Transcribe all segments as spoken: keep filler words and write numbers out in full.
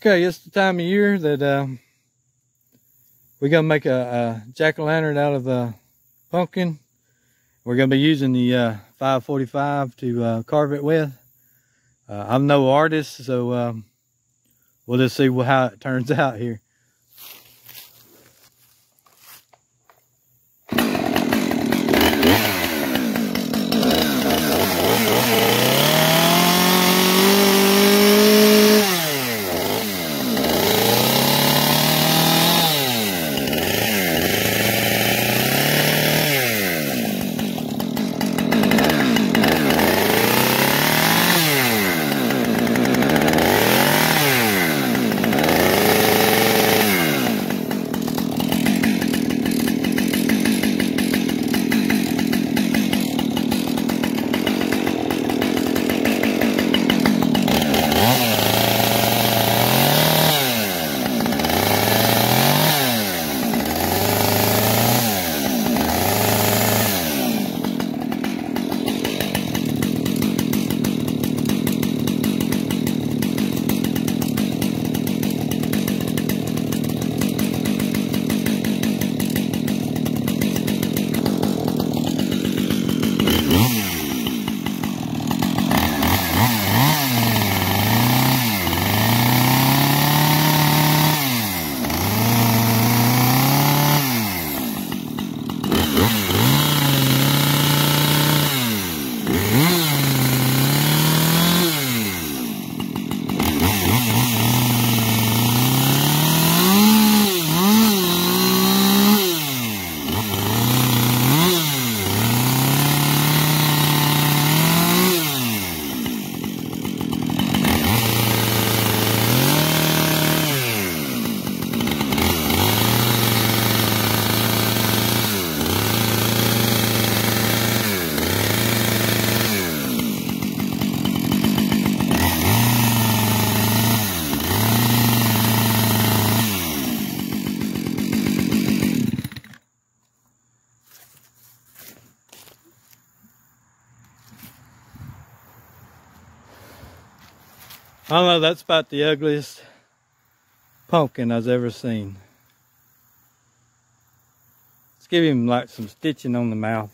Okay, it's the time of year that uh, we're gonna make a, a jack-o'-lantern out of a pumpkin. We're gonna be using the uh, five forty-five to uh, carve it with. Uh, I'm no artist, so um, we'll just see how it turns out here. I don't know, that's about the ugliest pumpkin I've ever seen. Let's give him like some stitching on the mouth.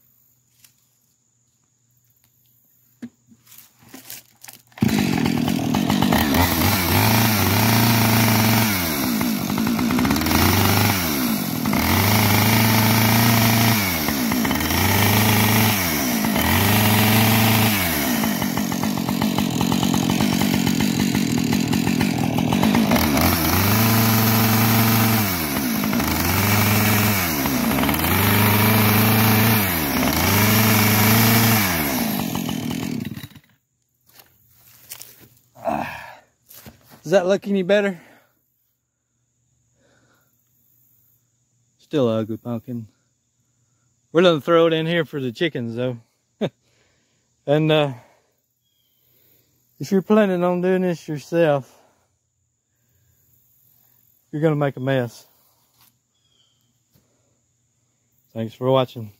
Does that look any better? Still an ugly pumpkin. We're gonna throw it in here for the chickens though. And uh, if you're planning on doing this yourself, you're gonna make a mess. Thanks for watching.